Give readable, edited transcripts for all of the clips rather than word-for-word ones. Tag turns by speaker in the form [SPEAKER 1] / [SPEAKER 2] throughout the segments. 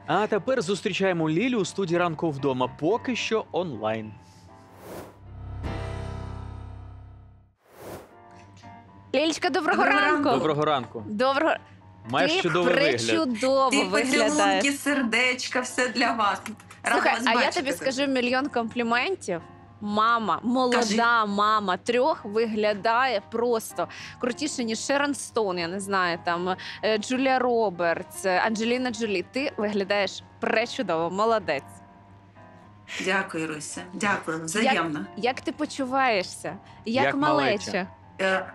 [SPEAKER 1] А тепер зустрічаємо Лілю у студії «Ранку вдома», поки що онлайн.
[SPEAKER 2] Лілечка, доброго ранку.
[SPEAKER 1] Доброго ранку.
[SPEAKER 2] Доброго.
[SPEAKER 1] Маєш
[SPEAKER 2] Ти
[SPEAKER 1] чудовий вигляд.
[SPEAKER 2] пречудово
[SPEAKER 3] Ти
[SPEAKER 2] виглядаєш.
[SPEAKER 3] поцілунки, сердечка, все для вас. Рада
[SPEAKER 2] Слухай,
[SPEAKER 3] вас
[SPEAKER 2] а я
[SPEAKER 3] бачити
[SPEAKER 2] тобі
[SPEAKER 3] завжди.
[SPEAKER 2] скажу мільйон компліментів. Мама, молода
[SPEAKER 3] Кажи.
[SPEAKER 2] мама 3 виглядає просто крутіше, ніж Шерон Стоун, я не знаю, там Джулія Робертс, Анджеліна Джолі. Ти виглядаєш пречудово, молодець.
[SPEAKER 3] Дякую, Руся. Дякую, взаємно.
[SPEAKER 2] Як ти почуваєшся? Як,
[SPEAKER 1] Як малеча.
[SPEAKER 2] малеча?
[SPEAKER 3] Е,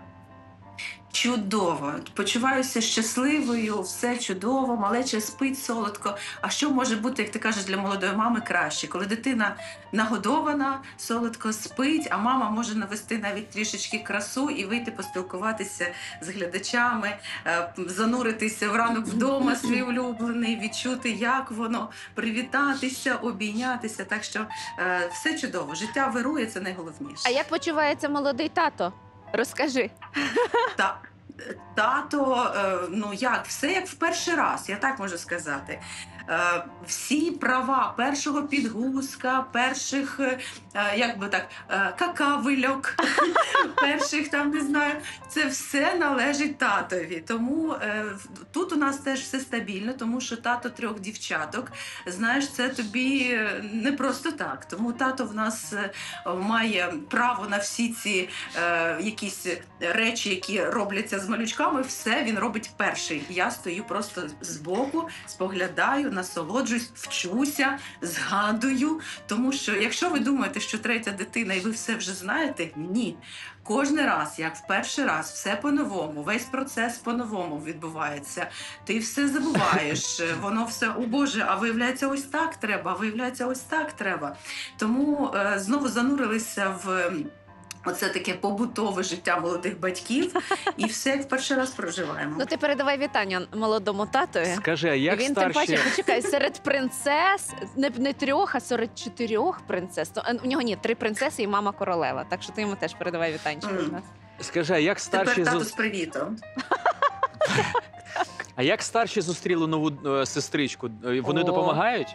[SPEAKER 3] Чудово. Почуваюся щасливою, все чудово, малеча спить солодко. А що може бути, як ти кажеш, для молодої мами краще? Коли дитина нагодована, солодко спить, а мама може навести навіть трішечки красу і вийти поспілкуватися з глядачами, зануритися в ранок вдома, свій улюблений, відчути, як воно, привітатися, обійнятися. Так що все чудово. Життя вирує, це найголовніше.
[SPEAKER 2] А як почувається молодий тато? Розкажи.
[SPEAKER 3] Та, тато, ну як, все як в перший раз, я так можу сказати. Всі права першого підгузка, перших, як би так, какавильок, перших там, не знаю, це все належить татові. Тому тут у нас теж все стабільно, тому що тато 3 дівчаток, знаєш, це тобі не просто так. Тому тато в нас має право на всі ці якісь речі, які робляться з малючками, все він робить перший. Я стою просто збоку, споглядаю, насолоджуюсь, вчуся, згадую. Тому що, якщо ви думаєте, що 3-я дитина і ви все вже знаєте, ні. Кожен раз, як в перший раз, все по-новому, весь процес по-новому відбувається. Ти все забуваєш, воно все, о Боже, а виявляється ось так треба, а виявляється ось так треба. Тому знову занурилися в оце таке побутове життя молодих батьків і все як в перший раз проживаємо.
[SPEAKER 2] Ну ти передавай вітання молодому татові.
[SPEAKER 1] Скажи, а як
[SPEAKER 2] Він тим паче,
[SPEAKER 1] старші...
[SPEAKER 2] почекай, серед принцес, не 3, а серед 4 принцес. У нього ні, 3 принцеси і мама королева. Так що ти йому теж передавай вітання від нас.
[SPEAKER 1] Скажи, а як старші...
[SPEAKER 3] Тепер тато з привітом.
[SPEAKER 1] А як старші зустріли нову сестричку? Вони
[SPEAKER 2] О.
[SPEAKER 1] допомагають?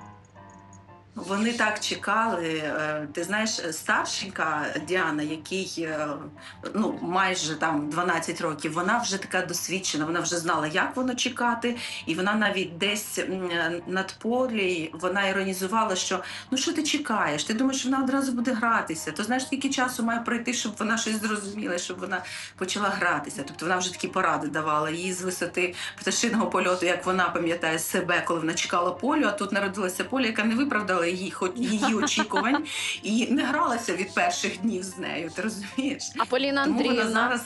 [SPEAKER 3] Вони так чекали. Ти знаєш, старшенька Діана, якій ну, майже там 12 років, вона вже така досвідчена, вона вже знала, як воно чекати. І вона навіть десь над полі, вона іронізувала, що ну що ти чекаєш? Ти думаєш, що вона одразу буде гратися? То знаєш, скільки часу має пройти, щоб вона щось зрозуміла, щоб вона почала гратися. Тобто вона вже такі поради давала їй з висоти пташиного польоту, як вона пам'ятає себе, коли вона чекала Полю, а тут народилася Поля, яка не виправдала її очікувань і не гралася від перших днів з нею, ти розумієш?
[SPEAKER 2] А Поліна
[SPEAKER 3] Тому вона
[SPEAKER 2] Андріївна?
[SPEAKER 3] зараз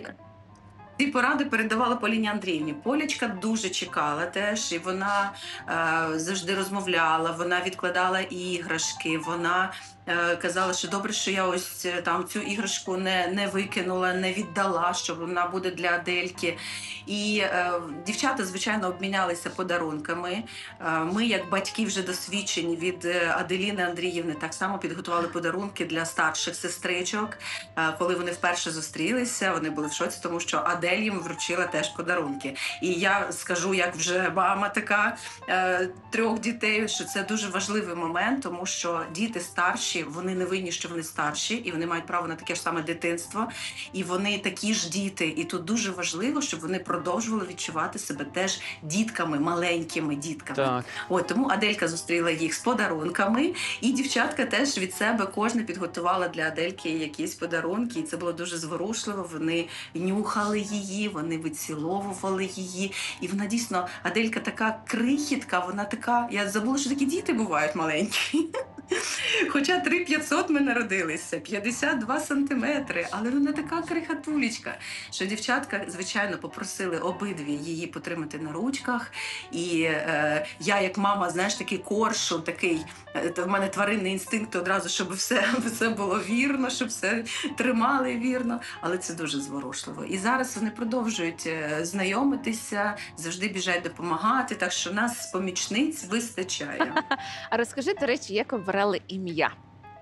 [SPEAKER 3] ці поради передавала Поліні Андріївні. Полячка дуже чекала теж, і вона завжди розмовляла, вона відкладала іграшки, вона казала, що добре, що я ось там цю іграшку не викинула, не віддала, що вона буде для Адельки. І дівчата, звичайно, обмінялися подарунками. Ми, як батьки вже досвідчені від Аделіни Андріївни, так само підготували подарунки для старших сестричок. Коли вони вперше зустрілися, вони були в шоці, тому що Адель їм вручила теж подарунки. І я скажу, як вже мама така 3 дітей, що це дуже важливий момент, тому що діти старші, вони не винні, що вони старші, і вони мають право на таке ж саме дитинство, і вони такі ж діти. І тут дуже важливо, щоб вони продовжували відчувати себе теж дітками, маленькими дітками.
[SPEAKER 1] Так.
[SPEAKER 3] От, тому Аделька зустріла їх з подарунками, і дівчатка теж від себе кожна підготувала для Адельки якісь подарунки, і це було дуже зворушливо. Вони нюхали її, вони виціловували її, і вона дійсно, Аделька така крихітка, вона така, я забула, що такі діти бувають маленькі. Хоча 3500 ми народилися, 52 сантиметри, але вона така крихатулечка, що дівчатка, звичайно, попросили обидві її потримати на ручках. І я, як мама, знаєш, такий коршун, такий, в мене тваринний інстинкт одразу, щоб все було вірно, щоб все тримали вірно, але це дуже зворушливо. І зараз вони продовжують знайомитися, завжди біжать допомагати, так що нас помічниць вистачає.
[SPEAKER 2] А розкажи, до речі, як обирали ім'я?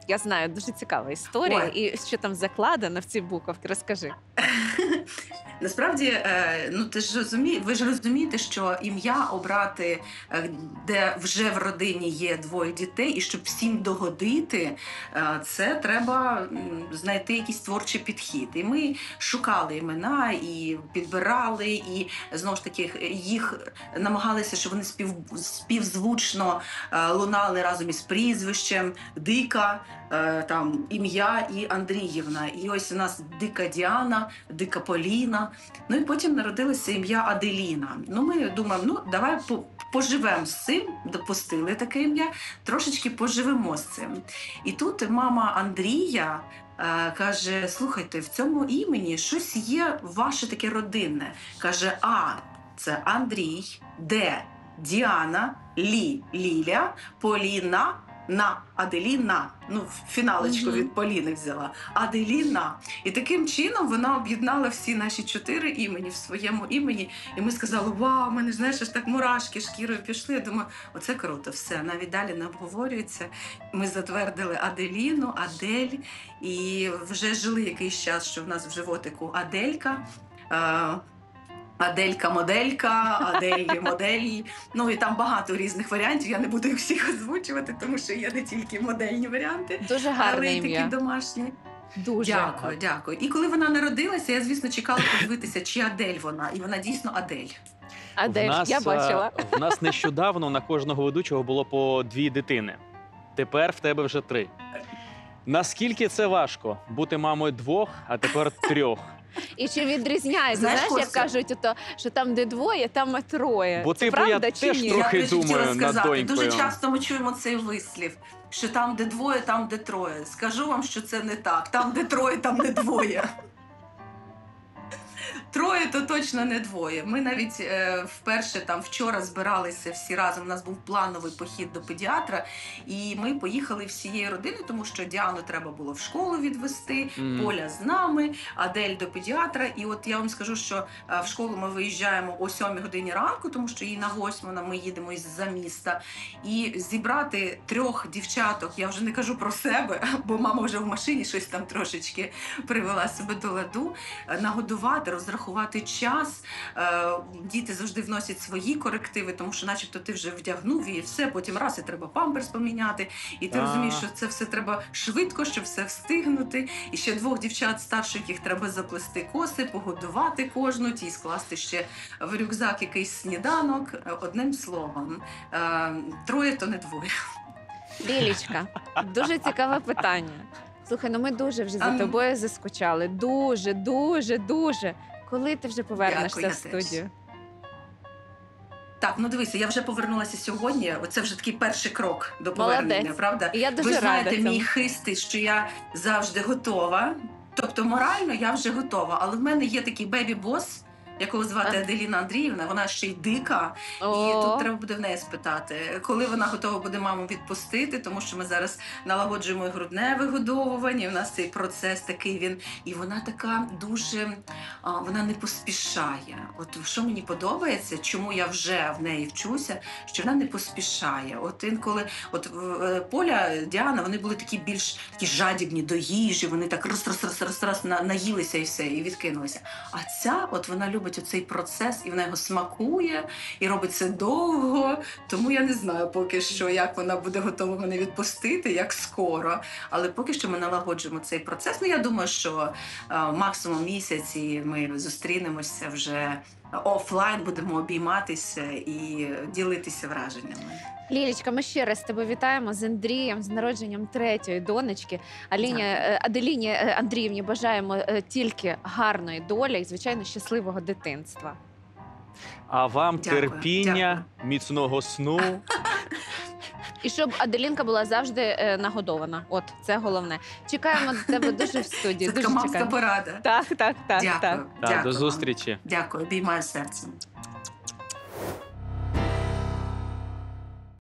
[SPEAKER 2] Я знаю, дуже цікава історія.
[SPEAKER 3] Ой.
[SPEAKER 2] І що там закладено в ці буковки, розкажи.
[SPEAKER 3] Насправді, ну ви ж розумієте, що ім'я обрати, де вже в родині є двоє дітей, і щоб всім догодити, це треба знайти якийсь творчий підхід. І ми шукали імена і підбирали, і знову ж таки їх намагалися, щоб вони співзвучно лунали разом із прізвищем, Дика, там ім'я і Андріївна. І ось у нас Дика Діана, Дика Поліна. Ну і потім народилося ім'я Аделіна. Ну ми думаємо, ну давай поживемо з цим, допустили таке ім'я, трошечки поживемо з цим. І тут мама Андрія каже, слухайте, в цьому імені щось є ваше таке родинне. Каже, це Андрій, Д, Діана, Ліля, Поліна, Аделіна. Ну, фіналочку від Поліни взяла. Аделіна. І таким чином вона об'єднала всі наші 4 імені в своєму імені. І ми сказали, вау, в мене, знаєш, аж так мурашки шкірою пішли. Я думаю, оце круто, все, навіть далі не обговорюється. Ми затвердили Аделіну, Адель. І вже жили якийсь час, що в нас в животику Аделька. Аделька-моделька, Адель-модель. Ну і там багато різних варіантів. Я не буду їх всіх озвучувати, тому що є не тільки модельні варіанти,
[SPEAKER 2] Дуже
[SPEAKER 3] але
[SPEAKER 2] гарне
[SPEAKER 3] й
[SPEAKER 2] ім'я.
[SPEAKER 3] такі домашні.
[SPEAKER 2] Дуже.
[SPEAKER 3] Дякую. І коли вона народилася, я, звісно, чекала подивитися, чи Адель вона. І вона дійсно Адель.
[SPEAKER 2] Адель, я бачила.
[SPEAKER 1] В нас нещодавно на кожного ведучого було по 2 дитини. Тепер в тебе вже 3. Наскільки це важко бути мамою 2, а тепер 3?
[SPEAKER 2] І чи відрізняється? Знаєш, як
[SPEAKER 3] Костя?
[SPEAKER 2] кажуть, що там, де 2, там 3.
[SPEAKER 1] Бо
[SPEAKER 2] Це
[SPEAKER 1] типу, я
[SPEAKER 2] правда чи
[SPEAKER 1] теж
[SPEAKER 2] ні?
[SPEAKER 1] трохи
[SPEAKER 3] Я хотіла
[SPEAKER 1] думаю над
[SPEAKER 3] сказати,
[SPEAKER 1] донькою.
[SPEAKER 3] дуже часто ми чуємо цей вислів, що там, де 2, там, де 3. Скажу вам, що це не так. Там, де 3, там не 2. 3 то точно не 2. Ми навіть вперше там вчора збиралися всі разом. У нас був плановий похід до педіатра, і ми поїхали всією родиною, тому що Діану треба було в школу відвести, Поля з нами, Адель до педіатра. І от я вам скажу, що в школу ми виїжджаємо о 7 годині ранку, тому що їй на 8 ми їдемо із-за міста. І зібрати 3 дівчаток, я вже не кажу про себе, бо мама вже в машині щось там трошечки привела себе до ладу, нагодувати, розрахувати час. Діти завжди вносять свої корективи, тому що начебто ти вже вдягнув і все, потім раз і треба памперс поміняти. І ти розумієш, що це все треба швидко, щоб все встигнути. І ще 2 дівчат старших, їх треба заплести коси, погодувати кожну, тій скласти ще в рюкзак якийсь сніданок. Одним словом, 3 то не 2.
[SPEAKER 2] Лілічка, дуже цікаве питання. Слухай, ну ми дуже вже за тобою заскучали. Дуже. Коли ти вже повернешся
[SPEAKER 3] Дякую,
[SPEAKER 2] в студію?
[SPEAKER 3] Так, ну дивися, я вже повернулася сьогодні. Оце вже такий перший крок до повернення,
[SPEAKER 2] Молодець.
[SPEAKER 3] правда?
[SPEAKER 2] І я дуже
[SPEAKER 3] Ви знаєте,
[SPEAKER 2] рада цьому.
[SPEAKER 3] мій хист, що я завжди готова. Тобто морально я вже готова. Але в мене є такий бебі-бос, якого звати Аделіна Андріївна, вона ще й дика.
[SPEAKER 2] О.
[SPEAKER 3] І тут треба буде в неї спитати, коли вона готова буде маму відпустити, тому що ми зараз налагоджуємо і грудне вигодовування, і в нас цей процес такий він. І вона така дуже, вона не поспішає. От що мені подобається, чому я вже в неї вчуся, що вона не поспішає. От інколи, Поля, Діана, вони були такі більш такі жадібні до їжі, вони так раз наїлися і все, і відкинулися. А ця, от вона любить оцей процес, і вона його смакує, і робить це довго. Тому я не знаю поки що, як вона буде готова мене відпустити, як скоро. Але поки що ми налагоджуємо цей процес. Ну, я думаю, що максимум місяць, і ми зустрінемося вже офлайн, будемо обійматися і ділитися враженнями.
[SPEAKER 2] Лілічка, ми ще раз тебе вітаємо з Андрієм, з народженням 3-ї донечки. Аделіні Андріївні бажаємо тільки гарної долі і, звичайно, щасливого дитинства.
[SPEAKER 1] А вам
[SPEAKER 3] Дякую,
[SPEAKER 1] терпіння, міцного сну.
[SPEAKER 2] І щоб Аделінка була завжди нагодована. От, це головне. Чекаємо до тебе дуже в студії.
[SPEAKER 3] Це
[SPEAKER 2] Дуже
[SPEAKER 3] така мамська
[SPEAKER 2] чекаємо.
[SPEAKER 3] порада.
[SPEAKER 2] Так.
[SPEAKER 3] Дякую.
[SPEAKER 1] Та,
[SPEAKER 3] Дякую
[SPEAKER 1] до
[SPEAKER 3] вам.
[SPEAKER 1] зустрічі.
[SPEAKER 3] Дякую, обіймаю серцем.